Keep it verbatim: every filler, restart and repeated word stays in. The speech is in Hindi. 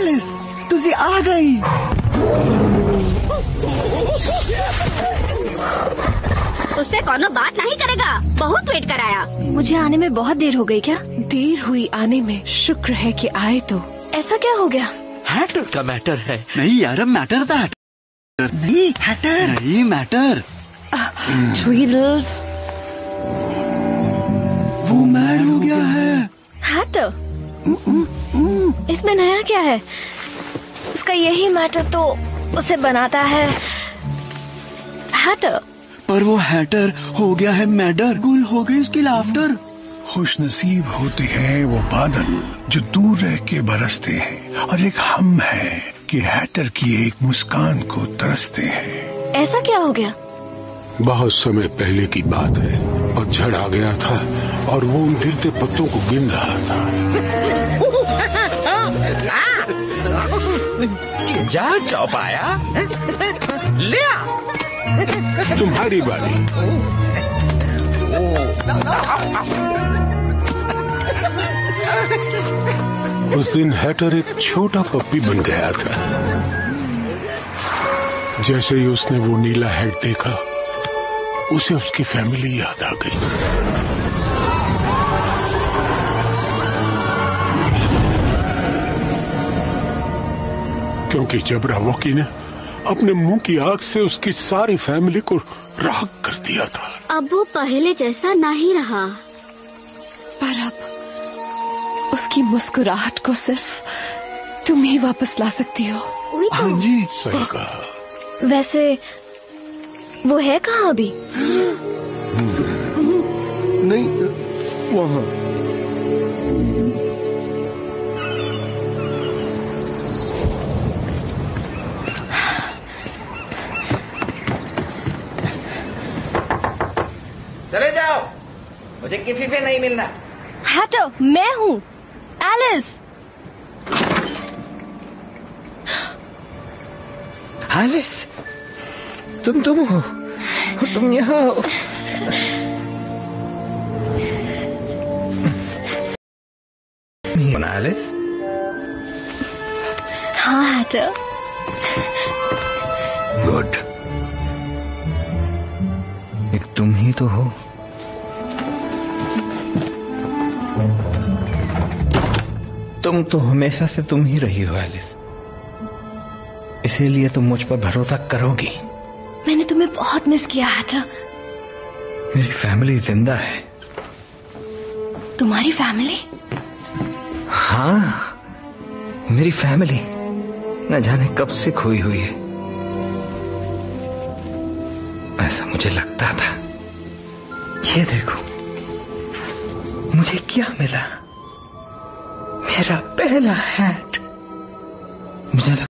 एलिस तुसी आ गई। उससे कोनो बात नहीं करेगा, बहुत वेट कराया। मुझे आने में बहुत देर हो गई क्या? देर हुई आने में, शुक्र है कि आए तो। ऐसा क्या हो गया? हैटर का मैटर है। नहीं यार, मैटर था हैटर नहीं, हैटर नहीं मैटर। ट्वीडल्स वो मैड हो गया है। हैटर? इसमें नया क्या है? उसका यही मैटर तो उसे बनाता है हैटर। पर वो हैटर हो गया है मैडर, गुल हो गई उसकी लाफ्टर। खुश नसीब होते हैं वो बादल जो दूर रह के बरसते हैं, और एक हम है कि हैटर की एक मुस्कान को तरसते हैं। ऐसा क्या हो गया? बहुत समय पहले की बात है, और झड़ आ गया था और वो उन गिरते पत्तों को गिन रहा था। जा चौपाया, ले आ। तुम्हारी बारी। उस दिन हैटर एक छोटा पप्पी बन गया था। जैसे ही उसने वो नीला हेड देखा, उसे उसकी फैमिली याद आ गई। क्योंकि जब रावॉकी ने अपने मुंह की आग से उसकी सारी फैमिली को राख कर दिया था। अब वो पहले जैसा नहीं रहा। पर अब उसकी मुस्कुराहट को सिर्फ तुम ही वापस ला सकती हो। हाँ जी, सही कहा। वैसे वो है कहाँ अभी? नहीं वहाँ। चले जाओ, मुझे किसी से नहीं मिलना। हैटर, मैं हूँ एलिस। एलिस, तुम तुम हो और तुम यहाँ हो। एलिस? हाँ हैटर। गुड, एक तुम ही तो हो। तुम तो हमेशा से तुम ही रही हो एलिस, इसीलिए तुम मुझ पर भरोसा करोगी। मैंने तुम्हें बहुत मिस किया हैटर। मेरी फैमिली जिंदा है। तुम्हारी फैमिली? हाँ, मेरी फैमिली न जाने कब से खोई हुई है, ऐसा मुझे लगता था। ये देखो मुझे क्या मिला, मेरा पहला हैट। मुझे लगा